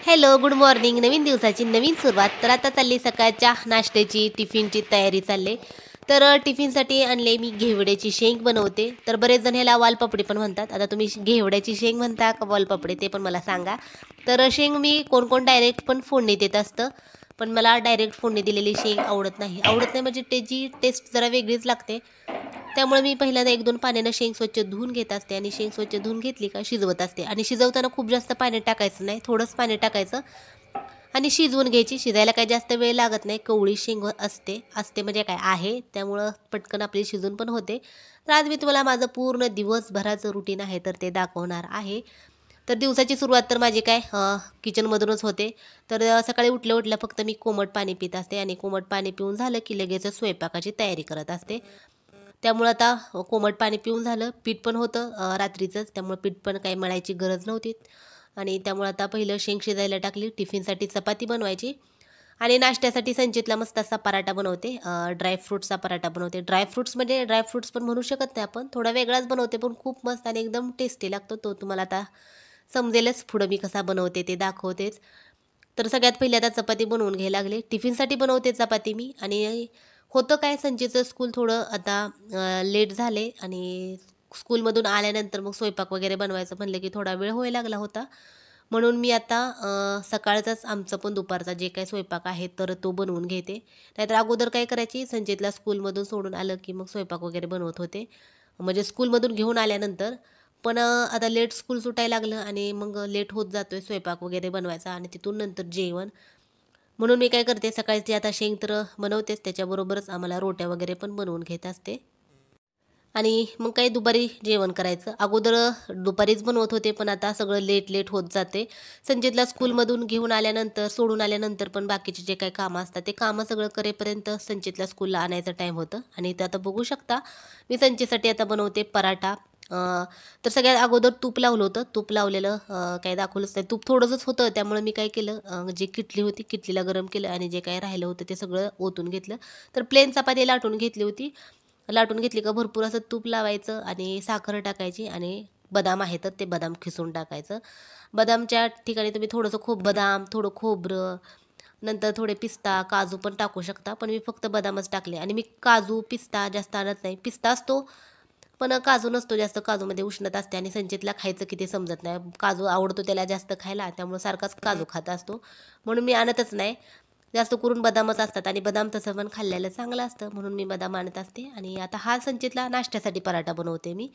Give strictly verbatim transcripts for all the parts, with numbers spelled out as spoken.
Hello, good morning. नवीन दिवसाची नवीन सुरुवात. तर आता चालली सकाळच्या नाश्त्याची, टिफिनची तयारी चालली. तर अ, टिफिनसाठी आणले मी घेवड्याची शेंग बनवते. तर बरेच जण ह्याला वालपापडी पण म्हणतात. आता तुम्ही श- घेवड्याची शेंग म्हणता का वालपापडी ते पण मला सांगा. तर अ, शेंग मी कोण कोण डायरेक्ट पण फोडणी देत असतं. पण मला डायरेक्ट फोडणी दिलेली शेंग आवडत नाही. आवडत नाही म्हणजे त्याची टेस्ट जरा वेगळीच लागते. त्यामुळे मी पहिल्यांदा एक दोन पाण्यानं शेंग स्वच्छ धुवून घेत असते आणि शेंग स्वच्छ धुवून घेतली का शिजवत असते आणि शिजवताना खूप जास्त पाणी टाकायचं नाही, थोडंच पाणी टाकायचं आणि शिजवून घ्यायची. शिजायला काही जास्त वेळ लागत नाही. कवळी शेंग असते असते म्हणजे काय आहे, त्यामुळं पटकन आपली शिजून पण होते. तर आज मी तुम्हाला माझं पूर्ण दिवसभराचं रुटीन आहे तर ते दाखवणार आहे. तर दिवसाची सुरुवात तर माझी काय अ, किचनमधूनच होते. तर अ, सकाळी उठल्या उठल्या फक्त मी कोमट पाणी पित असते आणि कोमट पाणी पिऊन झालं की लगेच स्वयंपाकाची तयारी करत असते. त्यामुळं आता कोमट पाणी पिऊन झालं. पीठ पण होतं अ, रात्रीचंच, त्यामुळं पीठ पण काही मळायची गरज नव्हती आणि त्यामुळं आता पहिलं शेंग शिजायला टाकली. टिफिनसाठी चपाती बनवायची आणि नाश्त्यासाठी संचितला मस्त असा पराठा बनवते. अ, ड्रायफ्रुट्सचा पराठा बनवते. ड्रायफ्रुट्स म्हणजे ड्रायफ्रुट्स पण म्हणू शकत नाही आपण. थोडा वेगळाच बनवते, पण खूप मस्त आणि एकदम टेस्टी लागतो. तो तुम्हाला आता समजेलच पुढं मी कसा बनवते ते दाखवतेच. तर सगळ्यात पहिले आता चपाती बनवून घ्यायला लागले. टिफिनसाठी बनवते चपाती मी आणि होतं काय संचेचं स्कूल थोडं आता लेट झाले आणि स्कूलमधून आल्यानंतर मग स्वयंपाक वगैरे बनवायचं म्हणलं की थोडा वेळ व्हायला लागला होता. म्हणून मी आता अ, सकाळचाच आमचं पण दुपारचा जे काही स्वयंपाक आहे तर तो बनवून घेते. नाहीतर अगोदर काय करायची संचितला स्कूलमधून सोडून आलं की मग स्वयंपाक वगैरे बनवत होते. म्हणजे स्कूलमधून घेऊन आल्यानंतर. पण अ, आता लेट स्कूल सुटायला लागलं आणि मग लेट होत जातोय स्वयंपाक वगैरे बनवायचा आणि तिथून नंतर जेवण. म्हणून मी काय करते सकाळची आता शेंग तर बनवतेच त्याच्याबरोबरच आम्हाला रोट्या वगैरे पण बनवून घेत असते. आणि मग काही दुपारी जेवण करायचं. अगोदर दुपारीच बनवत होते, पण आता सगळं लेट-लेट होत जाते. संचितला स्कूलमधून घेऊन आल्यानंतर, सोडून आल्यानंतर पण बाकीचे जे काही कामं असतात, ते कामं सगळं करेपर्यंत संचितला स्कूलला आणायचं टाईम होतं. आणि ते आता बघू शकता, मी संचितसाठी आता बनवते पराठा. अ, तर सगळ्यात अगोदर तूप लावलं होतं. तूप लावलेलं अ, काही दाखवलंच नाही. तूप थोडंसंच होतं, त्यामुळे मी काय केलं, अ, जी किटली होती, किटलीला गरम केलं आणि जे काही राहिलं होतं, ते सगळं ओतून घेतलं. तर प्लेन चपाती लाटून घेतली होती. लाटून घेतली का भरपूर असं तूप लावायचं आणि साखर टाकायची आणि बदाम आहे तर ते बदाम खिसून टाकायचं. बदामच्या ठिकाणी तुम्ही थोडंसं खूप बदाम, थोडं खोबरं, नंतर थोडे पिस्ता, काजू पण टाकू शकता. पण मी फक्त बदामच टाकले आणि मी काजू, पिस्ता जास्त आणत नाही. पिस्ता असतो, पण काजू नसतो जास्त. काजूमध्ये उष्णता असते आणि संचितला खायचं किती समजत नाही. काजू आवडतो त्याला जास्त खायला, त्यामुळे सारखाच काजू खात असतो. म्हणून मी आणतच नाही. जास्त करून बदामच असतात आणि बदाम तसं पण खाल्लेलं चांगलं असतं म्हणून मी बदाम आणत असते. आणि आता हा संचितला नाश्त्यासाठी पराठा बनवते मी.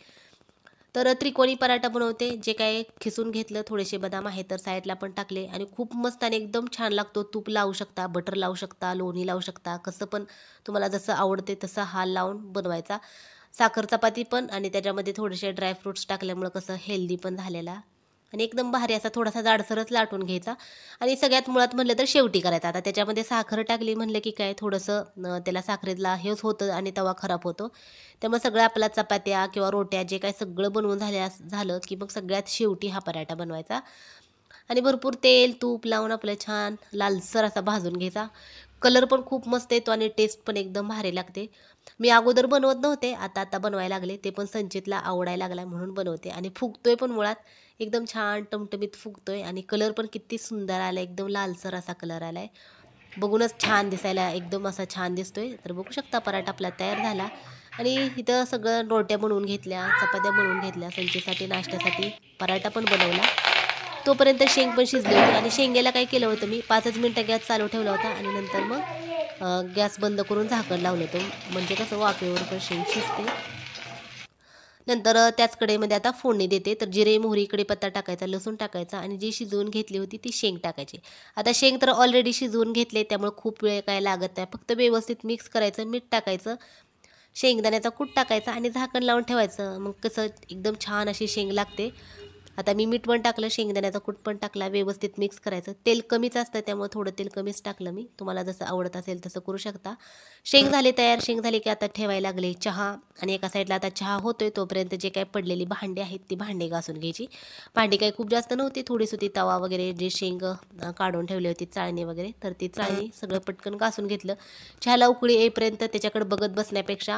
तर त्रिकोणी पराठा बनवते. जे काय खिसून घेतलं, थोडेसे बदाम आहे तर साईडला पण टाकले आणि खूप मस्त आणि एकदम छान लागतो. तूप लावू शकता, बटर लावू शकता, लोणी लावू शकता, कसं पण तुम्हाला जसं आवडते तसं हा लावून बनवायचा. साखर चपाती पण आणि त्याच्यामध्ये थोडेसे ड्रायफ्रुट्स टाकल्यामुळं कसं हेल्दी पण झालेला आणि एकदम भारी असा थोडासा जाडसरच लाटून घ्यायचा. आणि सगळ्यात मुळात म्हणलं तर शेवटी करायचा. आता त्याच्यामध्ये साखर टाकली म्हणलं की काय थोडंसं अ, त्याला साखरेला हेच होतं आणि तवा खराब होतो. त्यामुळे सगळ्या आपल्या चपात्या किंवा रोट्या जे काही सगळं बनवून झाल्या झालं की मग सगळ्यात शेवटी हा पराठा बनवायचा आणि भरपूर तेल तूप लावून आपलं छान लालसर असा भाजून घ्यायचा. कलर पण खूप मस्त येतो आणि टेस्ट पण एकदम भारी लागते. मी अगोदर बनवत नव्हते, आता आता बनवायला लागले. ते पण संचितला आवडायला लागला म्हणून बनवते आणि फुगतोय पण मुळात. एकदम छान टमटमीत फुगतोय आणि कलर पण किती सुंदर आलाय. एकदम लालसर असा कलर आलाय. बघूनच छान दिसायला एकदम असा छान दिसतोय. तर बघू शकता पराठा आपला तयार झाला आणि इथं सगळं रोट्या बनवून घेतल्या, चपात्या बनवून घेतल्या. संचीसाठी नाश्त्यासाठी पराठा पण बनवला. तोपर्यंत शेंग पण शिजली होती आणि शेंगेला काय केलं होतं मी पाचच मिनिटं गॅस चालू ठेवला होता आणि नंतर मग अ, गॅस बंद करून झाकण लावलं होतं. म्हणजे कसं वाफेवर पण शेंग शिजते. नंतर अ, त्याच कढईमध्ये आता फोडणी देते. तर जिरे, मोहरी, कढीपत्ता टाकायचा, लसूण टाकायचा आणि जी शिजवून घेतली होती ती शेंग टाकायची. आता शेंग तर ऑलरेडी शिजवून घेतले त्यामुळे खूप वेळ काय लागत नाही. फक्त व्यवस्थित मिक्स करायचं, मीठ टाकायचं, शेंगदाण्याचा कूट टाकायचा आणि झाकण लावून ठेवायचं. मग कसं एकदम छान अशी शेंग लागते. आता मी मीठ पण टाकलं, शेंगदाण्याचा कूट पण टाकला, व्यवस्थित मिक्स करायचं. तेल कमीच असतं त्यामुळे थोडं तेल कमीच टाकलं मी. तुम्हाला जसं आवडत असेल तसं करू शकता. शेंग झाली तयार. शेंग झाली की आता ठेवायला लागले चहा आणि एका साईडला आता चहा होतोय तोपर्यंत जे काही पडलेली भांडी आहेत ती भांडी घासून घ्यायची. भांडी काही खूप जास्त नव्हती, थोडीच होती. तवा वगैरे जे शेंग अ, काढून ठेवली होती चाळणी वगैरे तर ती चाळणी सगळं पटकन घासून घेतलं. चहाला उकळी येईपर्यंत त्याच्याकडे बघत बसण्यापेक्षा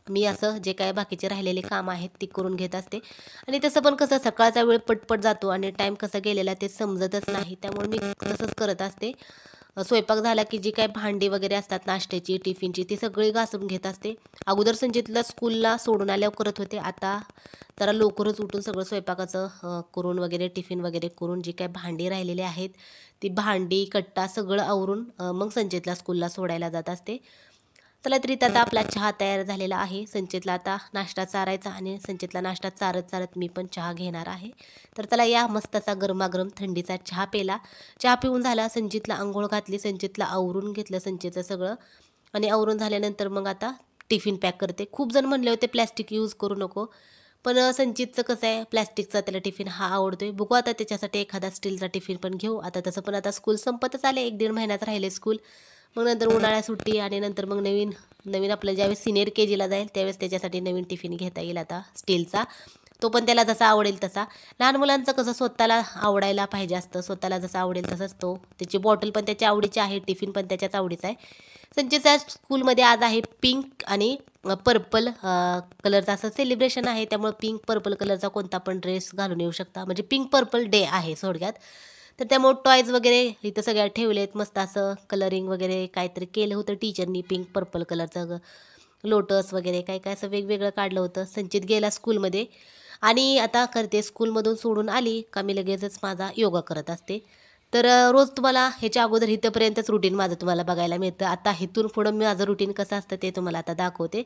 मी असं जे काय बाकीचे राहिलेले काम आहेत ती करून घेत असते. आणि तसं पण कसं सकाळचा वेळ पटपट जातो आणि टाईम कसा गेलेला ते समजतच नाही, त्यामुळे मी तसंच करत असते. अ, स्वयंपाक झाला की जी काही भांडी वगैरे असतात नाश्त्याची टिफिनची ती सगळी घासून घेत असते. अगोदर संचितला स्कूलला सोडून आल्यावर करत होते, आता जरा लवकरच उठून सगळं स्वयंपाकाचं अ, करून वगैरे टिफिन वगैरे करून जी काही भांडी राहिलेली आहेत ती भांडी कट्टा सगळं आवरून अ, मग संचितला स्कूलला सोडायला जात असते. चला तरी आता आपला चहा तयार झालेला आहे. संचितला आता नाश्ता चारायचा आणि संचितला नाश्ता चारत चारत मी पण चहा घेणार आहे. तर चला या मस्त असा गरमागरम थंडीचा चहा पेला. चहा पिऊन झाला, संचितला अंघोळ घातली, संचितला आवरून घेतलं संचितचं सगळं आणि आवरून झाल्यानंतर मग आता टिफिन पॅक करते. खूप जण म्हणले होते प्लॅस्टिक यूज करू नको, पण अ, संचितचं कसं आहे प्लॅस्टिकचा त्याला टिफिन हा आवडतोय. बघू आता त्याच्यासाठी एखादा स्टीलचा टिफिन पण घेऊ. आता तसं पण आता स्कूल संपतच आले, एक दीड महिन्यात राहिले स्कूल. मग नंतर उन्हाळ्यात सुट्टी आणि नंतर मग नवीन नवीन आपलं ज्यावेळेस सिनियर के जीला जाईल त्यावेळेस त्याच्यासाठी नवीन टिफिन घेता येईल आता स्टीलचा. तो पण त्याला जसा आवडेल तसा. लहान मुलांचं कसं स्वतःला आवडायला पाहिजे असतं, स्वतःला जसं आवडेल तसंच तो. त्याची बॉटल पण त्याच्या आवडीची आहे, टिफिन पण त्याच्याच आवडीचा आहे. संचितच्या स्कूलमध्ये आज आहे पिंक आणि पर्पल कलरचं असं सेलिब्रेशन आहे, त्यामुळे पिंक पर्पल कलरचा कोणता पण ड्रेस घालून येऊ शकता. म्हणजे पिंक पर्पल डे आहे थोडक्यात. तर त्यामुळे टॉयज वगैरे इथं सगळ्या ठेवलेत, मस्त असं कलरिंग वगैरे काहीतरी केलं होतं टीचरनी पिंक पर्पल कलरचं लोटस वगैरे काय काय असं वेगवेगळं काढलं होतं. संचित गेला स्कूलमध्ये आणि आता करते स्कूलमधून सोडून आली का मी लगेचच माझा योगा करत असते. तर अ, रोज तुम्हाला ह्याच्या अगोदर इथंपर्यंतच रुटीन माझं तुम्हाला बघायला मिळतं. आता इथून पुढं माझं रुटीन कसं असतं ते तुम्हाला आता दाखवते.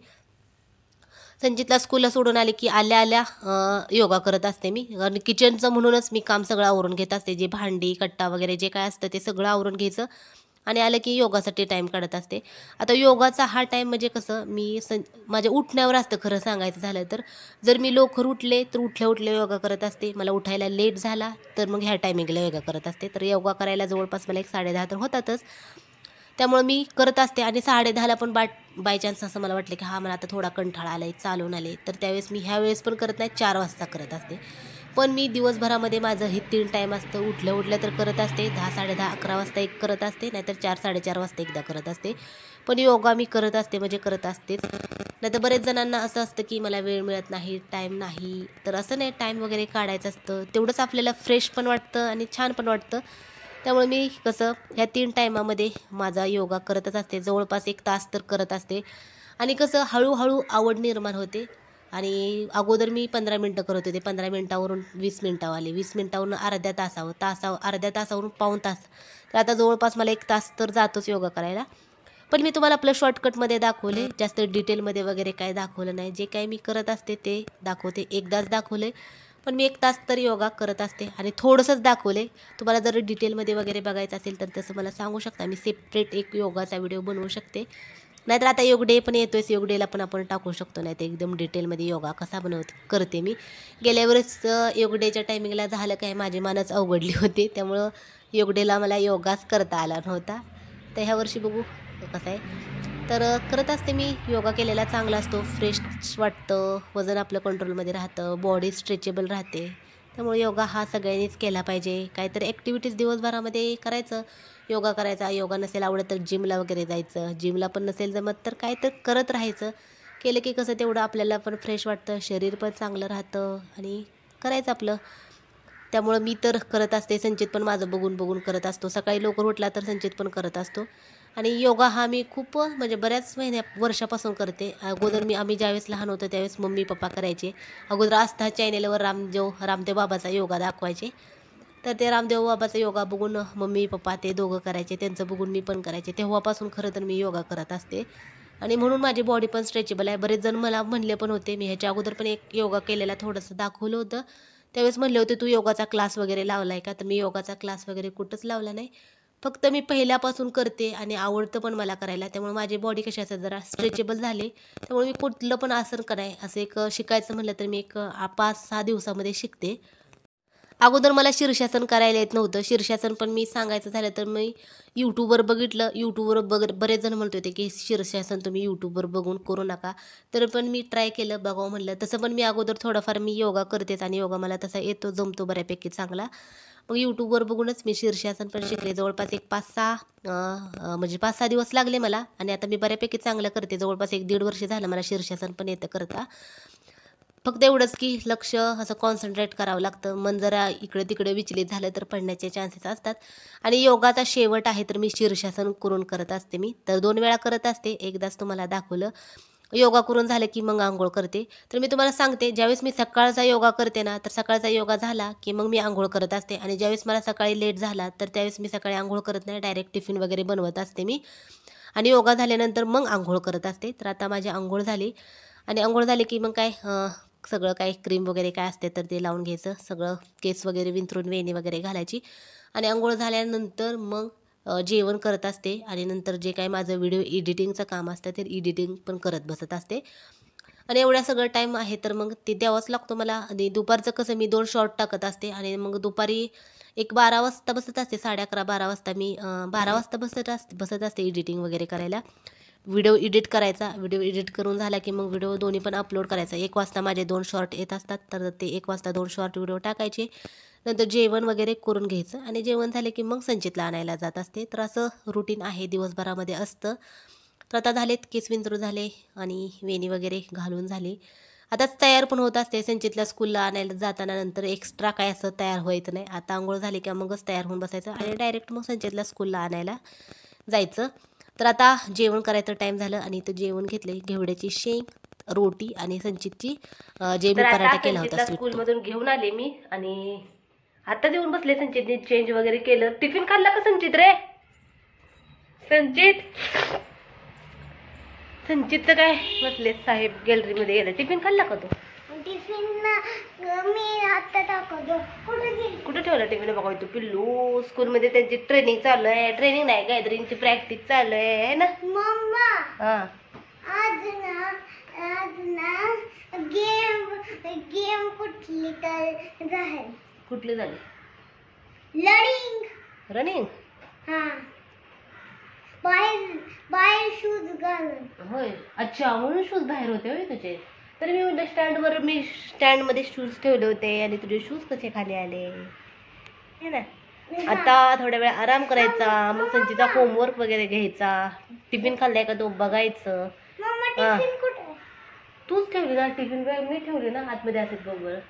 संचितला स्कूलला सोडून आले की आल्या आल्या अ, योगा करत असते मी आणि किचनचं म्हणूनच मी काम सगळं आवरून घेत असते. जे भांडी कट्टा वगैरे जे काय असतं ते सगळं आवरून घ्यायचं आणि आलं की योगासाठी टाईम काढत असते. आता योगाचा हा टाईम म्हणजे कसं मी सं माझ्या उठण्यावर असतं खरं सांगायचं झालं तर. जर मी लवकर उठले तर उठल्या उठल्या योगा करत असते. मला उठायला लेट झाला तर मग ह्या टायमिंगला योगा करत असते. तर योगा करायला जवळपास मला एक साडेदहा तर होतातच. त्यामुळे मी करत असते आणि साडेदहाला पण बाय बाय चान्स असं मला वाटलं की हा मला आता थोडा कंटाळा आला आहे, चालून आले, तर त्यावेळेस मी ह्या वेळेस पण करत नाही, चार वाजता करत असते. पण मी दिवसभरामध्ये माझं हे तीन टाईम असतं. उठल्या उठल्या तर करत असते, दहा साडेदहा अकरा वाजता एक करत असते, नाहीतर चार साडेचार वाजता एकदा करत असते. पण योगा मी करत असते म्हणजे करत असतेच. नाहीतर बरेच जणांना असं असतं की मला वेळ मिळत नाही, टाईम नाही. तर असं नाही, टाईम वगैरे काढायचं असतं. तेवढंच आपल्याला फ्रेश पण वाटतं आणि छान पण वाटतं. त्यामुळे मी कसं ह्या तीन टायमामध्ये माझा योगा करतच असते. जवळपास एक तास तर करत असते आणि कसं हळूहळू आवड निर्माण होते. आणि अगोदर मी पंधरा मिनटं करत होते. पंधरा मिनिटावरून वीस मिनिटावर आले. वीस मिनिटावरून अर्ध्या तासावर, तासावर अर्ध्या तासावरून पाऊण तास. तर आता जवळपास मला एक तास तर जातोच योगा करायला. पण मी तुम्हाला आपलं शॉर्टकटमध्ये दाखवले, जास्त डिटेलमध्ये वगैरे काय दाखवलं नाही. जे काही मी करत असते ते दाखवते. एकदाच दाखवले, पण मी एक तास तर योगा करत असते आणि थोडंसंच दाखवले. तुम्हाला जर डिटेलमध्ये वगैरे बघायचं असेल तर तसं मला सांगू शकता. मी सेपरेट एक योगाचा व्हिडिओ बनवू शकते. नाहीतर आता योग डे पण येतोय, योग डेला पण आपण टाकू शकतो. नाही तर एकदम डिटेलमध्ये योगा कसा बनवत करते मी. गेल्या वेळेस अ, योग डेच्या टायमिंगला झालं काय माझी मानच अवघडली होती. त्यामुळं योग डेला मला योगाच करता आला नव्हता. तर ह्या वर्षी बघू कसं आहे. तर अ, करत असते मी. योगा केलेला चांगला असतो, फ्रेश वाटतं, वजन आपलं कंट्रोलमध्ये राहतं, बॉडी स्ट्रेचेबल राहते. त्यामुळे योगा हा सगळ्यांनीच केला पाहिजे. काहीतरी ॲक्टिव्हिटीज दिवसभरामध्ये करायचं. योगा करायचा, योगा नसेल आवडत तर जिमला वगैरे जायचं, जिमला पण नसेल जमत तर काय तर करत राहायचं. केलं की कसं तेवढं आपल्याला पण फ्रेश वाटतं, शरीर पण चांगलं राहतं आणि करायचं आपलं. त्यामुळं मी तर करत असते. संचित पण माझं बघून बघून करत असतो. सकाळी लवकर उठला तर संचित पण करत असतो. आणि योगा हा मी खूप म्हणजे बऱ्याच महिन्या वर्षापासून करते. अगोदर मी आम्ही ज्यावेळेस लहान होतो त्यावेळेस मम्मी पप्पा करायचे. अगोदर आस्था चॅनेलवर रामदेव रामदेव बाबाचा योगा दाखवायचे. तर ते रामदेव बाबाचा योगा बघून मम्मी पप्पा ते दोघं करायचे, त्यांचं बघून मी पण करायचे. तेव्हापासून खरं तर मी योगा करत असते आणि म्हणून माझी बॉडी पण स्ट्रेचेबल आहे. बरेच जण मला म्हणले पण होते, मी ह्याच्या अगोदर पण एक योगा केलेला थोडंसं दाखवलं होतं. त्यावेळेस म्हणले होते, "तू योगाचा क्लास वगैरे लावला आहे का?" तर मी योगाचा क्लास वगैरे कुठंच लावला नाही. फक्त मी पहिल्यापासून करते आणि आवडतं पण मला करायला. त्यामुळे माझी बॉडी कशी असते जरा स्ट्रेचेबल झाली. त्यामुळे मी कुठलं पण आसन कराय असं एक शिकायचं म्हटलं तर मी एक अ, पाच सहा दिवसामध्ये शिकते. अगोदर मला शीर्षासन करायला येत नव्हतं. शीर्षासन पण मी सांगायचं झालं तर मी यूट्यूबवर बघितलं. यूट्यूबवर बघ बरेच जण म्हणत होते की शीर्षासन तुम्ही यूट्यूबवर बघून करू नका. तर पण मी ट्राय केलं, बघावं म्हणलं. तसं पण मी अगोदर थोडाफार मी योगा करतेच आणि योगा मला तसा येतो, जमतो बऱ्यापैकी चांगला. मग यूट्यूबवर बघूनच मी शीर्षासन पण शिकले. जवळपास एक पाच सहा म्हणजे पाच सहा दिवस लागले मला आणि आता मी बऱ्यापैकी चांगलं करते. जवळपास एक दीड वर्ष झालं मला शीर्षासन पण येतं करता. फक्त एवढंच की लक्ष असं कॉन्सन्ट्रेट करावं लागतं. मन जरा इकडे तिकडे विचलित झालं तर पडण्याचे चान्सेस असतात. आणि योगाचा शेवट आहे तर मी शीर्षासन करून करत असते. मी तर दोन वेळा करत असते. एकदाच तुम्हाला दाखवलं. योगा करून झालं की मग आंघोळ करते. तर मी तुम्हाला सांगते, ज्यावेळेस मी सकाळचा योगा करते ना, तर सकाळचा योगा झाला की मग मी आंघोळ करत असते. आणि ज्यावेळेस मला सकाळी लेट झाला तर त्यावेळेस मी सकाळी आंघोळ करत नाही, डायरेक्ट टिफिन वगैरे बनवत असते मी. आणि योगा झाल्यानंतर मग आंघोळ करत असते. तर आता माझी आंघोळ झाली आणि आंघोळ झाली की मग काय सगळं काय क्रीम वगैरे काय असते तर ते लावून घ्यायचं. सगळं केस वगैरे विंचरून वेणी वगैरे घालायची आणि आंघोळ झाल्यानंतर मग जेवण करत असते. आणि नंतर जे काय माझं व्हिडिओ एडिटिंगचं काम असतं ते एडिटिंग पण करत बसत असते. आणि एवढ्या सगळं टाईम आहे तर मग ते द्यावंच लागतो मला. आणि दुपारचं कसं मी दोन शॉर्ट टाकत असते आणि मग दुपारी एक बारा वाजता बसत असते. साडे अकरा बारा वाजता मी बारा वाजता बसत असते बसत असते एडिटिंग वगैरे करायला. व्हिडिओ एडिट करायचा. व्हिडिओ एडिट करून झाला की मग व्हिडिओ दोन्ही पण अपलोड करायचा. एक वाजता माझे दोन शॉर्ट येत असतात तर ते एक वाजता दोन शॉर्ट व्हिडिओ टाकायचे. नंतर जेवण वगैरे करून घ्यायचं आणि जेवण झाले की मग संचितला आणायला जात असते. तर असं रुटीन आहे दिवसभरामध्ये असतं. तर आता झालेत केस विंचरू झाले आणि वेणी वगैरे घालून झाली. आताच तयार पण होत असते. संचितला स्कूलला आणायला जाताना नंतर एक्स्ट्रा काय असं तयार व्हायचं नाही. आता आंघोळ झाली की मगच तयार होऊन बसायचं आणि डायरेक्ट मग संचितला स्कूलला आणायला जायचं. तर आता जेवण करायचं टाईम झालं आणि इथं जेवण घेतले. घेवड्याची शेंग, रोटी आणि संचितची जे मी पराठा केला होता स्कूलमधून घेऊन आले मी. आणि आता जेवून बसले. संचितने चेंज वगैरे केलं. टिफिन खाल्ला का संचित रे? संचित संचितचं काय बसले साहेब गॅलरीमध्ये गेला. टिफिन खाल्ला का तू? टिफिन मी आता टाकतो. कुठे कुठे ठेवला टिफिन? बघा तू पिल्लू. स्कूलमध्ये त्यांची ट्रेनिंग चालू आहे. ट्रेनिंग नाही गॅदरिंगची प्रॅक्टिस चालू आहे ना मम्मा. हा आज ना आज ना गेम गेम कुठली तर झाली. कुठली झाली? Learning running. हा बाहेर बाहेर शूज घालून. होय. अच्छा म्हणून शूज बाहेर होते होय तुझे. तर मी म्हणलं स्टँडवर मी स्टँडमध्ये शूज ठेवले होते आणि तुझे शूज कसे खाली आले हे ना. आता थोड्या वेळ आराम करायचा. मग संचितचा होमवर्क वगैरे घ्यायचा. टिफिन खाल्लाय का तो बघायचं. टिफिन कुठे? तूच ठेवली ना टिफिन बॅग? मी ठेवली ना आतमध्ये असेल बरोबर.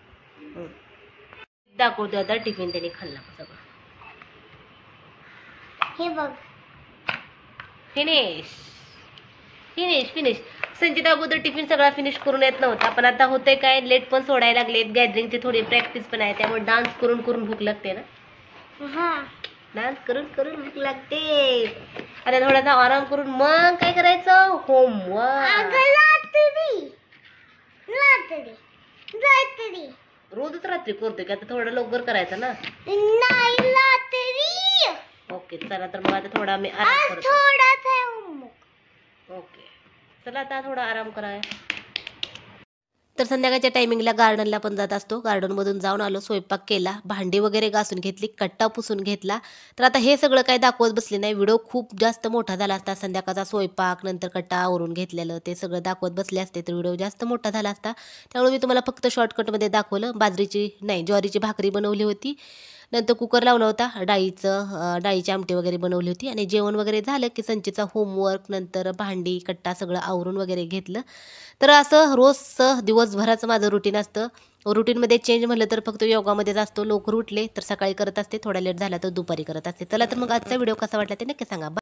दाखवतो आता टिफिन त्याने खाल्ला सगळं. हे बघ. Finish finish finish. संचिता अगोदर टिफिन सगळा फिनिश करून येत नव्हता पण आता होतंय काय, लेट पण सोडायला लागलेत. गॅदरिंगची थोडी प्रॅक्टिस पण आहे त्यामुळे डान्स करून करून भूक लागते ना. हा डान्स करून करून भूक लागते. आता थोडासा आराम करून मग काय करायचं? होमवर्क. रोजच रात्री करतोय की आता थोडं लवकर करायचं ना. नाही रात्री. ओके चला तर मग आता थोडा मी आराम करतो. थोडाच आहे होमवर्क. ओके चला आता थोडा आराम करा. तर संध्याकाळच्या टायमिंगला गार्डनला पण जात असतो. गार्डनमधून जाऊन आलो, स्वयंपाक केला, भांडी वगैरे घासून घेतली, कट्टा पुसून घेतला. तर आता हे सगळं काय दाखवत बसले नाही. व्हिडिओ खूप जास्त मोठा झाला असता. संध्याकाळचा स्वयंपाक नंतर कट्टा आवरून घेतलेलं ते सगळं दाखवत बसले असते तर व्हिडिओ जास्त मोठा झाला असता. त्यामुळे मी तुम्हाला फक्त शॉर्टकटमध्ये दाखवलं. बाजरीची नाही ज्वारीची भाकरी बनवली होती. नंतर कुकर लावला होता. डाळीचं डाळीची आमटी वगैरे बनवली होती आणि जेवण वगैरे झालं की संचितचा होमवर्क नंतर भांडी कट्टा सगळं आवरून वगैरे घेतलं. तर असं रोजचं दिवसभराचं माझं रुटीन असतं. रुटीनमध्ये चेंज म्हटलं तर फक्त योगामध्येच असतो. लवकर उठले तर सकाळी करत असते, थोडा लेट झाला तर दुपारी करत असते. चला तर मग आजचा व्हिडिओ कसा वाटला ते नक्की सांगा.